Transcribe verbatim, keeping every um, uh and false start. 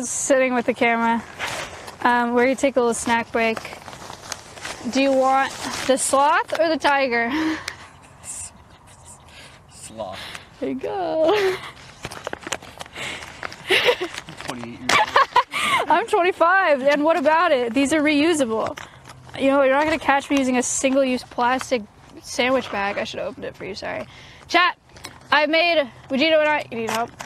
sitting with the camera. Um, we're gonna take a little snack break. Do you want the sloth or the tiger? Sloth. There you go. twenty-eight years old. I'm twenty-five, and what about it? These are reusable. You know, you're not gonna catch me using a single-use plastic sandwich bag. I should have opened it for you, sorry. Chat, I made, Wojito and I, you need help?